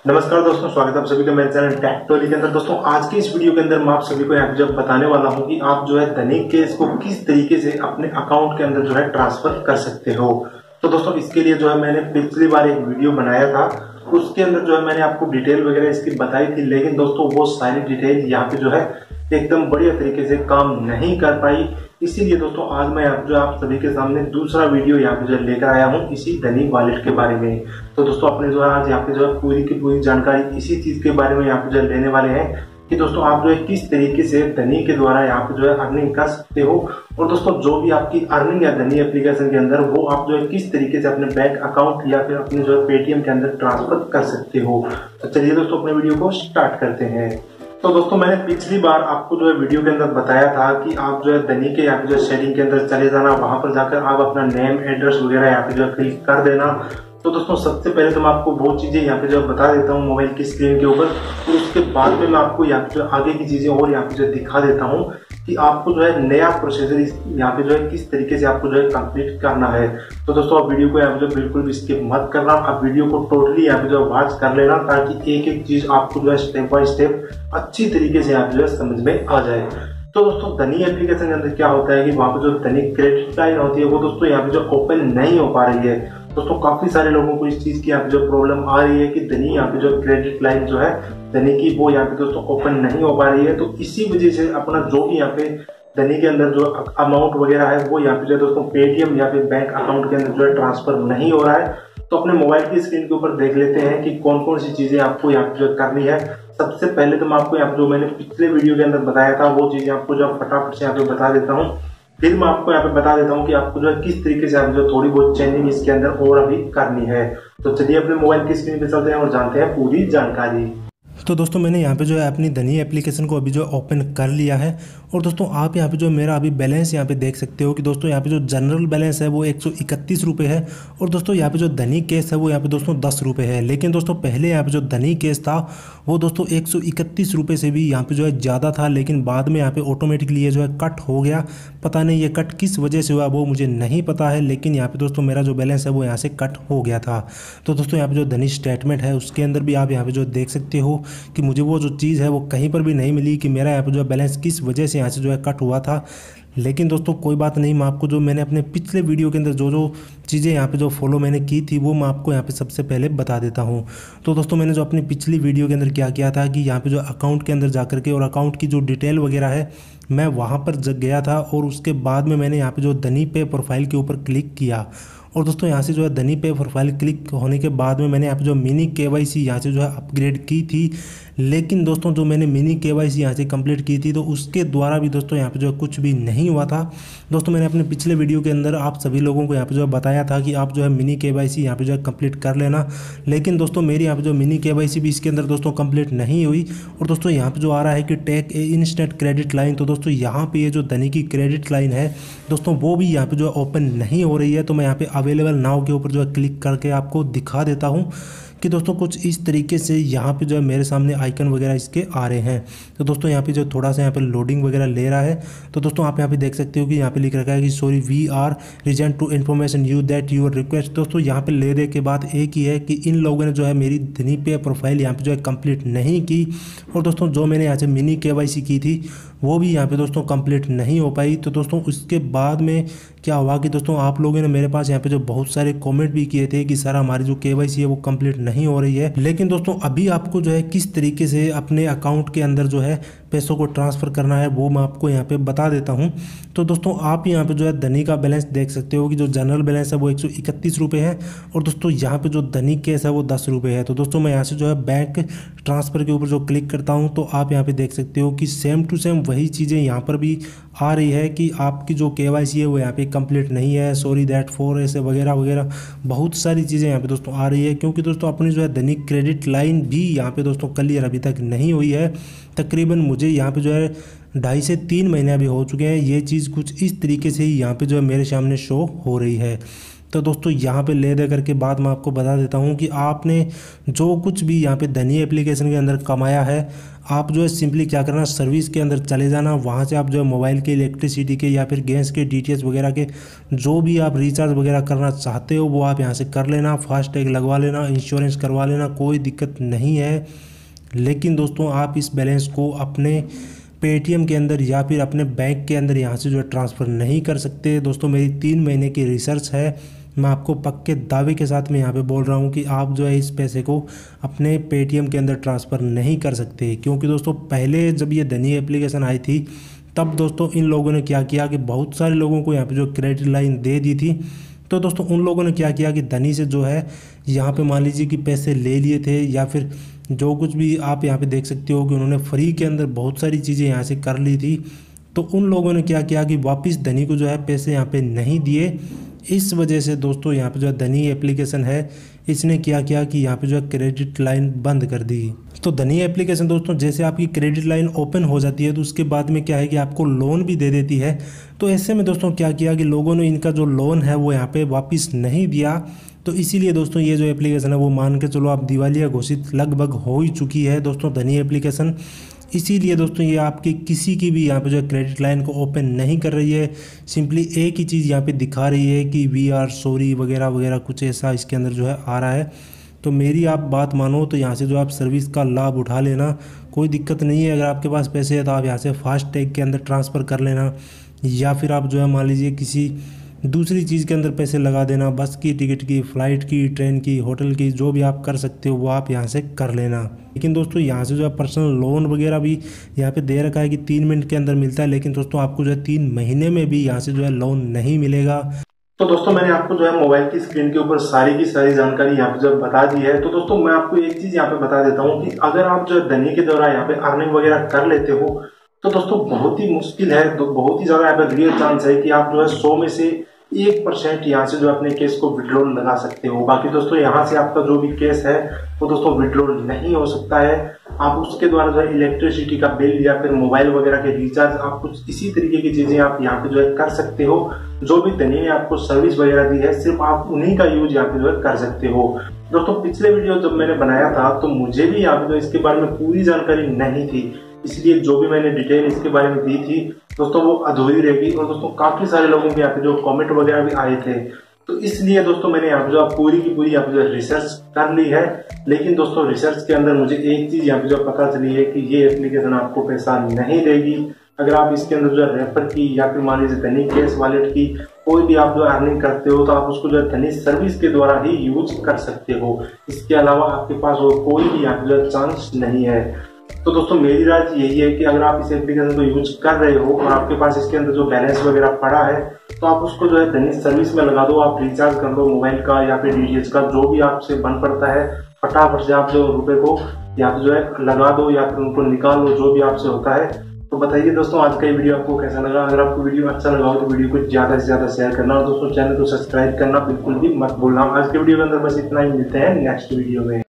नमस्कार दोस्तों, स्वागत है आप सभी का मेरे चैनल टेक्टोली के अंदर। दोस्तों आज की इस वीडियो के अंदर मैं आप सभी को यहाँ पे जब बताने वाला हूँ कि आप जो है धनिक केस को किस तरीके से अपने अकाउंट के अंदर जो है ट्रांसफर कर सकते हो। तो दोस्तों इसके लिए जो है मैंने पिछली बार एक वीडियो बनाया था, उसके अंदर जो है मैंने आपको डिटेल वगैरह इसकी बताई थी, लेकिन दोस्तों वो सारी डिटेल यहाँ पे जो है एकदम बढ़िया तरीके से काम नहीं कर पाई। इसीलिए दोस्तों आज मैं जो आप सभी के सामने दूसरा वीडियो यहाँ पे जो लेकर आया हूँ इसी धनिक वॉलेट के बारे में। तो दोस्तों अपने जो है आज यहाँ पे जो है पूरी की पूरी जानकारी इसी चीज के बारे में यहाँ पे जो लेने वाले हैं कि दोस्तों आप जो है किस तरीके से धनी के द्वारा यहाँ पे जो है अर्निंग कर सकते हो, और दोस्तों जो भी आपकी अर्निंग है धनी एप्लीकेशन के अंदर वो आप जो है किस तरीके से अपने बैंक अकाउंट या फिर अपने जो है पेटीएम के अंदर ट्रांसफर कर सकते हो। तो चलिए दोस्तों अपने वीडियो को स्टार्ट करते हैं। तो दोस्तों मैंने पिछली बार आपको जो है वीडियो के अंदर बताया था कि आप जो है धनी के यहाँ पे जो सेटिंग के अंदर चले जाना, वहां पर जाकर आप अपना नेम एड्रेस वगैरह यहाँ पे जो है क्लिक कर देना। तो दोस्तों सबसे पहले तो मैं आपको बहुत चीजें यहाँ पे जो बता देता हूँ मोबाइल की स्क्रीन के ऊपर, तो उसके बाद में मैं आपको यहाँ पे जो आगे की चीजें और यहाँ पे जो दिखा देता हूँ कि आपको जो है नया प्रोसीजर यहाँ पे जो है किस तरीके से आपको जो है कंप्लीट करना है। तो दोस्तों आप वीडियो को यहाँ पे जो बिल्कुल भी स्किप मत करना, आप वीडियो को टोटली यहाँ पे जो वॉच कर लेना ताकि एक एक चीज आपको जो है स्टेप बाय स्टेप अच्छी तरीके से यहाँ पे जो है समझ में आ जाए। तो दोस्तों धनी एप्लीकेशन के अंदर क्या होता है कि वहाँ पे जो धनी क्रेडिट लाइन होती है वो दोस्तों यहाँ पे जो ओपन नहीं हो पा रही है। दोस्तों काफी सारे लोगों को इस चीज की यहाँ पे जो प्रॉब्लम आ रही है कि धनी यहाँ पे जो क्रेडिट लाइन जो है धनी की वो यहाँ पे दोस्तों ओपन नहीं हो पा रही है। तो इसी वजह से अपना जो भी यहाँ पे धनी के अंदर जो अमाउंट वगैरह है वो यहाँ पे जो दोस्तों पेटीएम या फिर बैंक अकाउंट के अंदर जो है ट्रांसफर नहीं हो रहा है। तो अपने मोबाइल की स्क्रीन के ऊपर देख लेते हैं कि कौन कौन सी चीजें आपको यहाँ पे जो करनी है। सबसे पहले तो मैं आपको यहाँ पे जो मैंने पिछले वीडियो के अंदर बताया था वो चीजें आपको जो फटाफट से यहाँ पे बता देता हूँ। फिर मैं आपको यहाँ पे बता देता हूँ कि आपको जो है किस तरीके से आप जो थोड़ी बहुत चेंजिंग इसके अंदर और अभी करनी है। तो चलिए अपने मोबाइल की स्क्रीन पे चलते हैं और जानते हैं पूरी जानकारी। तो दोस्तों मैंने यहाँ पे जो है अपनी धनी एप्लीकेशन को अभी जो ओपन कर लिया है, और दोस्तों आप यहाँ पे जो मेरा अभी बैलेंस यहाँ पे देख सकते हो कि दोस्तों यहाँ पे जो जनरल बैलेंस है वो 131 रुपये है, और दोस्तों यहाँ पे जो धनी केस है वो यहाँ पे दोस्तों 10 रुपये है। लेकिन दोस्तों पहले यहाँ पे जो धनी केस था वो दोस्तों 131 रुपये से भी यहाँ पे जो है ज़्यादा था, लेकिन बाद में यहाँ पे ऑटोमेटिकली ये जो है कट हो गया। पता नहीं ये कट किस वजह से हुआ वो मुझे नहीं पता है, लेकिन यहाँ पे दोस्तों मेरा जो बैलेंस है वो यहाँ से कट हो गया था। तो दोस्तों यहाँ पे जो धनी स्टेटमेंट है उसके अंदर भी आप यहाँ पे जो देख सकते हो कि मुझे वो जो चीज़ है वो कहीं पर भी नहीं मिली कि मेरा यहाँ पे जो है बैलेंस किस वजह से यहाँ से जो है कट हुआ था। लेकिन दोस्तों कोई बात नहीं, मैं आपको जो मैंने अपने पिछले वीडियो के अंदर जो चीज़ें यहाँ पे जो फॉलो मैंने की थी वो मैं आपको यहाँ पे सबसे पहले बता देता हूँ। तो दोस्तों मैंने जो अपनी पिछली वीडियो के अंदर क्या किया था कि यहाँ पे जो अकाउंट के अंदर जा करके और अकाउंट की जो डिटेल वगैरह है मैं वहाँ पर गया था, और उसके बाद में मैंने यहाँ पे जो धनी पे प्रोफाइल के ऊपर क्लिक किया, और दोस्तों यहाँ से जो है धनी पे प्रोफाइल क्लिक होने के बाद में मैंने यहाँ पे जो मिनी KYC यहाँ से जो है अपग्रेड की थी। लेकिन दोस्तों जो मैंने मिनी KYC यहाँ से कंप्लीट की थी तो उसके द्वारा भी दोस्तों यहाँ पे जो है कुछ भी नहीं हुआ था। दोस्तों मैंने अपने पिछले वीडियो के अंदर आप सभी लोगों को यहाँ पे जो है बताया था कि आप जो है मिनी KYC यहाँ पे जो है कंप्लीट कर लेना, लेकिन दोस्तों मेरी यहाँ पे जो मिनी KYC भी इसके अंदर दोस्तों कंप्लीट नहीं हुई। और दोस्तों यहाँ पे जो आ रहा है कि take a instant credit line, तो दोस्तों यहाँ पे ये जो धनी की क्रेडिट लाइन है दोस्तों वो भी यहाँ पे जो है ओपन नहीं हो रही है। तो मैं यहाँ पे अवेलेबल नाउ के ऊपर जो है क्लिक करके आपको दिखा देता हूँ कि दोस्तों कुछ इस तरीके से यहाँ पे जो है मेरे सामने आइकन वगैरह इसके आ रहे हैं। तो दोस्तों यहाँ पे जो थोड़ा सा यहाँ पे लोडिंग वगैरह ले रहा है, तो दोस्तों आप यहाँ पे देख सकते हो कि यहाँ पे लिख रखा है कि sorry we are regret to information you that your request. दोस्तों यहाँ पे ले दे के बाद एक ही है कि इन लोगों ने जो है मेरी धनी पे प्रोफाइल यहाँ पे जो है कंप्लीट नहीं की, और दोस्तों जो मैंने यहाँ से मिनी KYC की थी वो भी यहाँ पे दोस्तों कंप्लीट नहीं हो पाई। तो दोस्तों उसके बाद में क्या हुआ कि दोस्तों आप लोगों ने मेरे पास यहाँ पे जो बहुत सारे कमेंट भी किए थे कि सर हमारी जो KYC है वो कंप्लीट नहीं हो रही है। लेकिन दोस्तों अभी आपको जो है किस तरीके से अपने अकाउंट के अंदर जो है पैसों को ट्रांसफ़र करना है वो मैं आपको यहाँ पे बता देता हूँ। तो दोस्तों आप यहाँ पे जो है धनी का बैलेंस देख सकते हो कि जो जनरल बैलेंस है वो 131 रुपये है, और दोस्तों यहाँ पे जो धनी केस है वो 10 रुपये है। तो दोस्तों मैं यहाँ से जो है बैंक ट्रांसफ़र के ऊपर जो क्लिक करता हूँ तो आप यहाँ पे देख सकते हो कि सेम टू सेम वही चीज़ें यहाँ पर भी आ रही है कि आपकी जो KYC है वो यहाँ पे कंप्लीट नहीं है, सॉरी दैट फॉर ऐसे वगैरह वगैरह बहुत सारी चीज़ें यहाँ पे दोस्तों आ रही है। क्योंकि दोस्तों अपनी जो है धनी क्रेडिट लाइन भी यहाँ पे दोस्तों क्लियर अभी तक नहीं हुई है। तकरीबन मुझे यहाँ पे जो है 2.5 से 3 महीने अभी हो चुके हैं। ये चीज़ कुछ इस तरीके से ही यहाँ पे जो है मेरे सामने शो हो रही है। तो दोस्तों यहाँ पे ले दे करके बात मैं आपको बता देता हूँ कि आपने जो कुछ भी यहाँ पे धनी एप्लीकेशन के अंदर कमाया है, आप जो है सिंपली क्या करना, सर्विस के अंदर चले जाना। वहाँ से आप जो है मोबाइल के, इलेक्ट्रिसिटी के या फिर गैस के DTH वगैरह के जो भी आप रिचार्ज वगैरह करना चाहते हो वो आप यहाँ से कर लेना। फास्टैग लगवा लेना, इंश्योरेंस करवा लेना, कोई दिक्कत नहीं है। लेकिन दोस्तों आप इस बैलेंस को अपने पेटीएम के अंदर या फिर अपने बैंक के अंदर यहाँ से जो है ट्रांसफ़र नहीं कर सकते। दोस्तों मेरी 3 महीने की रिसर्च है, मैं आपको पक्के दावे के साथ मैं यहाँ पे बोल रहा हूँ कि आप जो है इस पैसे को अपने पेटीएम के अंदर ट्रांसफ़र नहीं कर सकते। क्योंकि दोस्तों पहले जब ये धनी एप्लीकेशन आई थी तब दोस्तों इन लोगों ने क्या किया कि बहुत सारे लोगों को यहाँ पे जो क्रेडिट लाइन दे दी थी। तो दोस्तों उन लोगों ने क्या किया कि धनी से जो है यहाँ पे मान लीजिए कि पैसे ले लिए थे, या फिर जो कुछ भी आप यहाँ पे देख सकते हो कि उन्होंने फ्री के अंदर बहुत सारी चीज़ें यहाँ से कर ली थी। तो उन लोगों ने क्या किया कि वापस धनी को जो है पैसे यहाँ पे नहीं दिए। इस वजह से दोस्तों यहाँ पे जो है धनी एप्लीकेशन है, इसने क्या किया कि यहाँ पे जो है क्रेडिट लाइन बंद कर दी। तो धनी एप्लीकेशन दोस्तों जैसे आपकी क्रेडिट लाइन ओपन हो जाती है तो उसके बाद में क्या है कि आपको लोन भी दे देती है। तो ऐसे में दोस्तों क्या किया कि लोगों ने इनका जो लोन है वो यहाँ पे वापस नहीं दिया। तो इसीलिए दोस्तों ये जो एप्लीकेशन है वो मान के चलो आप दिवालिया घोषित लगभग हो ही चुकी है दोस्तों धनी एप्लीकेशन। इसीलिए दोस्तों ये आपकी किसी की भी यहाँ पे जो है क्रेडिट लाइन को ओपन नहीं कर रही है। सिंपली एक ही चीज़ यहाँ पे दिखा रही है कि वी आर सॉरी वगैरह वगैरह कुछ ऐसा इसके अंदर जो है आ रहा है। तो मेरी आप बात मानो तो यहाँ से जो आप सर्विस का लाभ उठा लेना, कोई दिक्कत नहीं है। अगर आपके पास पैसे है तो आप यहाँ से फास्टैग के अंदर ट्रांसफ़र कर लेना, या फिर आप जो है मान लीजिए किसी दूसरी चीज़ के अंदर पैसे लगा देना, बस की टिकट की, फ़्लाइट की, ट्रेन की, होटल की, जो भी आप कर सकते हो वो आप यहाँ से कर लेना। लेकिन दोस्तों यहाँ से जो है पर्सनल लोन वगैरह भी यहाँ पे दे रखा है कि 3 मिनट के अंदर मिलता है, लेकिन दोस्तों आपको जो है 3 महीने में भी यहाँ से जो है लोन नहीं मिलेगा। तो दोस्तों मैंने आपको जो है मोबाइल की स्क्रीन के ऊपर सारी की सारी जानकारी यहाँ पे जो बता दी है। तो दोस्तों मैं आपको एक चीज यहाँ पे बता देता हूँ कि अगर आप जो है धनी के द्वारा यहाँ पे अर्निंग वगैरह कर लेते हो तो दोस्तों बहुत ही मुश्किल है, तो बहुत ही ज्यादा यहाँ पे रियल चांस है कि आप जो है 100 में से 1% यहाँ से जो अपने केस को विड्रॉल लगा सकते हो। बाकी दोस्तों यहाँ से आपका जो भी केस है वो दोस्तों विड्रॉल नहीं हो सकता है। आप उसके द्वारा जो है इलेक्ट्रिसिटी का बिल या फिर मोबाइल वगैरह के रिचार्ज, आप कुछ इसी तरीके की चीजें आप यहाँ पे जो है कर सकते हो। जो भी धनी ने आपको सर्विस वगैरह दी है सिर्फ आप उन्हीं का यूज यहाँ पे जो है कर सकते हो। दोस्तों पिछले वीडियो जब मैंने बनाया था तो मुझे भी यहाँ पे जो इसके बारे में पूरी जानकारी नहीं थी, इसलिए जो भी मैंने डिटेल इसके बारे में दी थी दोस्तों वो अधूरी रहेगी। और दोस्तों काफी सारे लोगों के यहाँ पे जो कमेंट वगैरह भी आए थे, तो इसलिए दोस्तों मैंने यहाँ पे जो पूरी की पूरी यहाँ पे जो रिसर्च कर ली है। लेकिन दोस्तों रिसर्च के अंदर मुझे एक चीज यहाँ पे जो पता चली है कि ये एप्लीकेशन आपको पैसा नहीं देगी। अगर आप इसके अंदर जो रेफर की या फिर मान लीजिए धनी कैश वॉलेट की कोई भी आप जो अर्निंग करते हो तो आप उसको जो धनी सर्विस के द्वारा ही यूज कर सकते हो। इसके अलावा आपके पास और कोई भी यहाँ पे जो चांस नहीं है। तो दोस्तों मेरी राय यही है कि अगर आप इस एप्लीकेशन को यूज कर रहे हो और आपके पास इसके अंदर जो बैलेंस वगैरह पड़ा है तो आप उसको जो है धनी सर्विस में लगा दो। आप रिचार्ज कर लो मोबाइल का या फिर DTH का, जो भी आपसे बन पड़ता है फटाफट से आप जो रुपए को या तो जो है लगा दो या फिर उनको निकाल लो, जो भी आपसे होता है। तो बताइए दोस्तों आज का ये वीडियो आपको कैसा लगा। अगर आपको वीडियो अच्छा लगा हो तो वीडियो को ज्यादा से ज्यादा शेयर करना और दोस्तों चैनल को सब्सक्राइब करना बिल्कुल भी मत भूलना। आज के वीडियो के अंदर बस इतना ही, मिलते हैं नेक्स्ट वीडियो में।